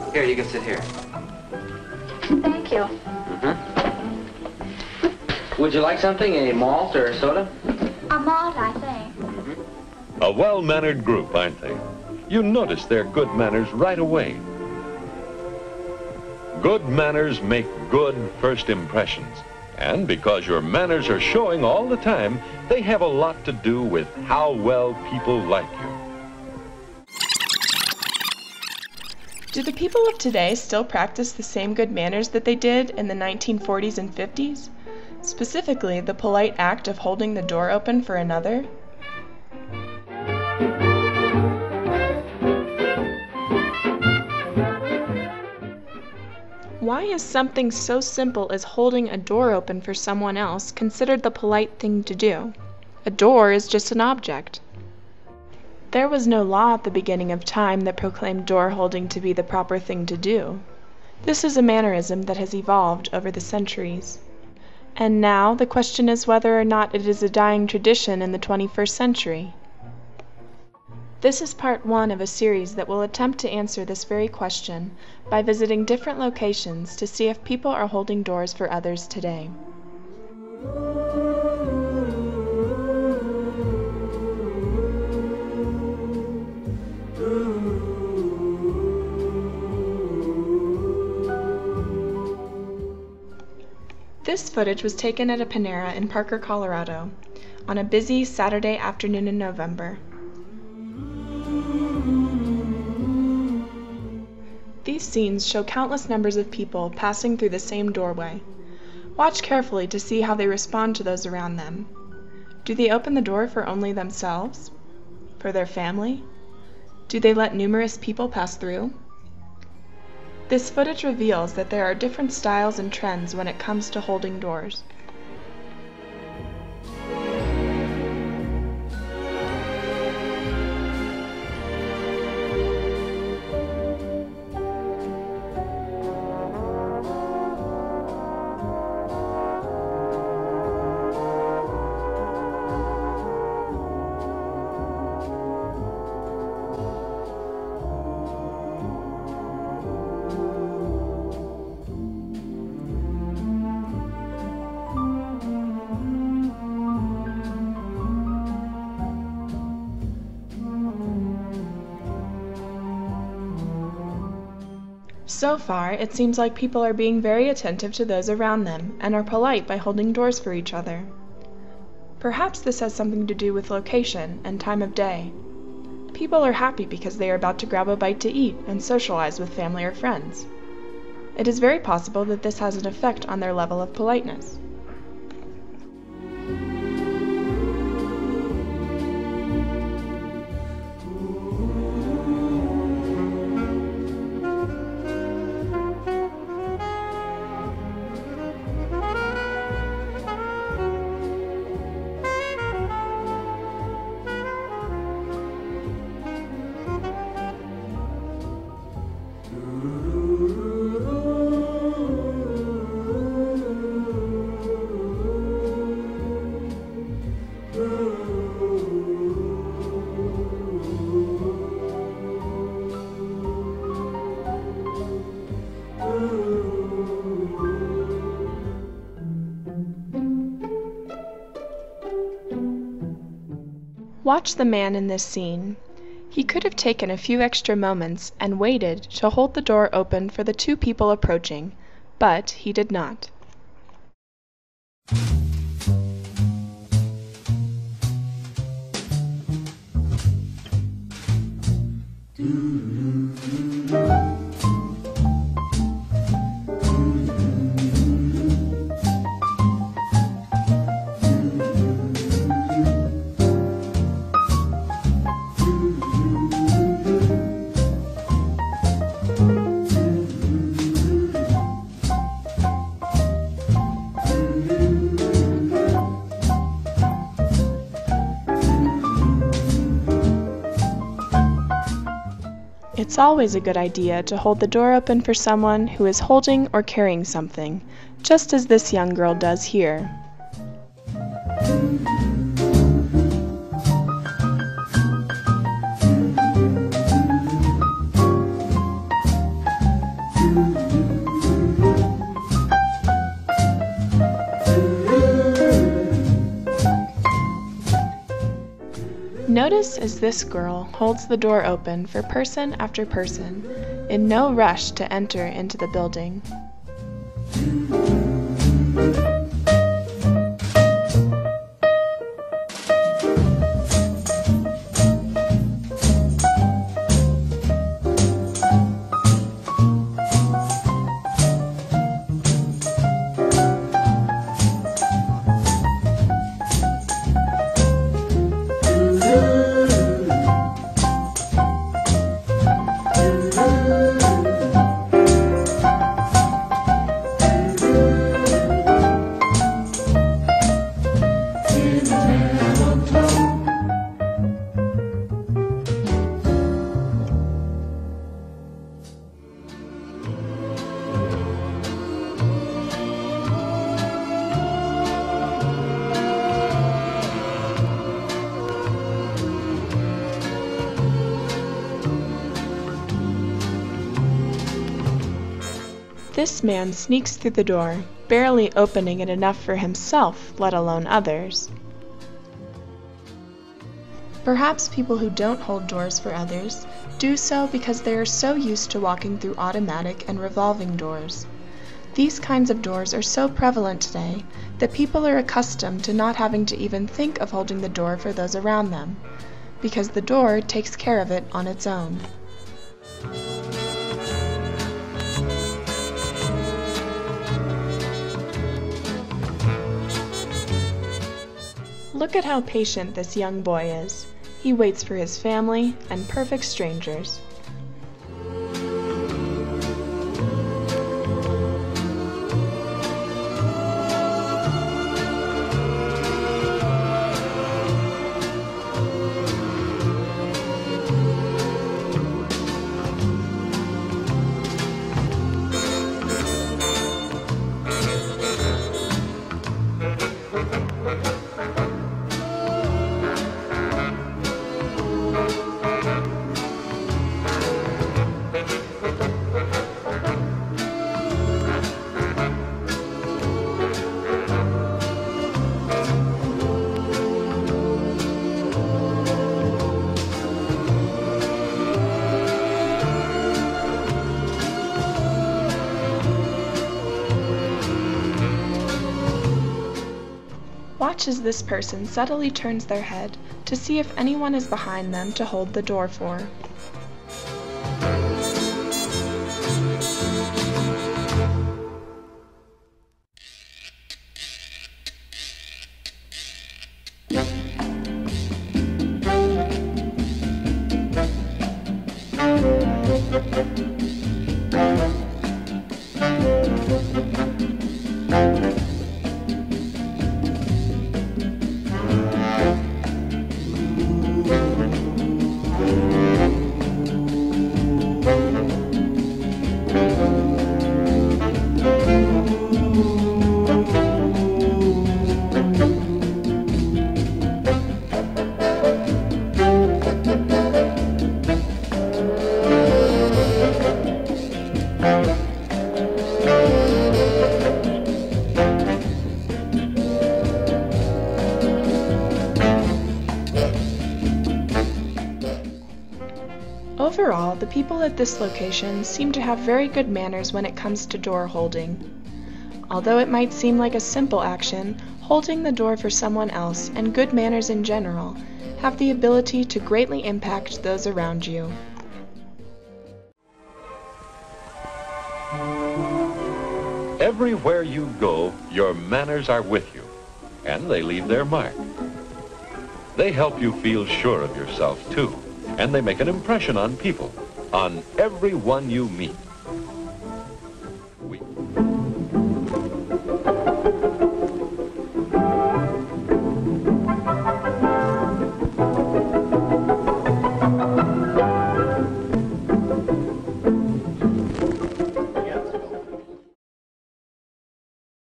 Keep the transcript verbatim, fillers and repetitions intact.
Here, you can sit here. Thank you. Mm-hmm. Would you like something? A malt or a soda? A malt, I think. Mm-hmm. A well-mannered group, aren't they? You notice their good manners right away. Good manners make good first impressions. And because your manners are showing all the time, they have a lot to do with how well people like you. Do the people of today still practice the same good manners that they did in the nineteen forties and fifties? Specifically, the polite act of holding the door open for another? Why is something so simple as holding a door open for someone else considered the polite thing to do? A door is just an object. There was no law at the beginning of time that proclaimed door holding to be the proper thing to do. This is a mannerism that has evolved over the centuries. And now the question is whether or not it is a dying tradition in the twenty-first century. This is part one of a series that will attempt to answer this very question by visiting different locations to see if people are holding doors for others today. This footage was taken at a Panera in Parker, Colorado, on a busy Saturday afternoon in November. These scenes show countless numbers of people passing through the same doorway. Watch carefully to see how they respond to those around them. Do they open the door for only themselves? For their family? Do they let numerous people pass through? This footage reveals that there are different styles and trends when it comes to holding doors. So far, it seems like people are being very attentive to those around them and are polite by holding doors for each other. Perhaps this has something to do with location and time of day. People are happy because they are about to grab a bite to eat and socialize with family or friends. It is very possible that this has an effect on their level of politeness. Watch the man in this scene. He could have taken a few extra moments and waited to hold the door open for the two people approaching, but he did not. It's always a good idea to hold the door open for someone who is holding or carrying something, just as this young girl does here. Notice as this girl holds the door open for person after person, in no rush to enter into the building. This man sneaks through the door, barely opening it enough for himself, let alone others. Perhaps people who don't hold doors for others do so because they are so used to walking through automatic and revolving doors. These kinds of doors are so prevalent today that people are accustomed to not having to even think of holding the door for those around them, because the door takes care of it on its own. Look at how patient this young boy is. He waits for his family and perfect strangers. Watch as this person subtly turns their head to see if anyone is behind them to hold the door for. Overall, the people at this location seem to have very good manners when it comes to door holding. Although it might seem like a simple action, holding the door for someone else and good manners in general have the ability to greatly impact those around you. Everywhere you go, your manners are with you, and they leave their mark. They help you feel sure of yourself, too, and they make an impression on people, on everyone you meet.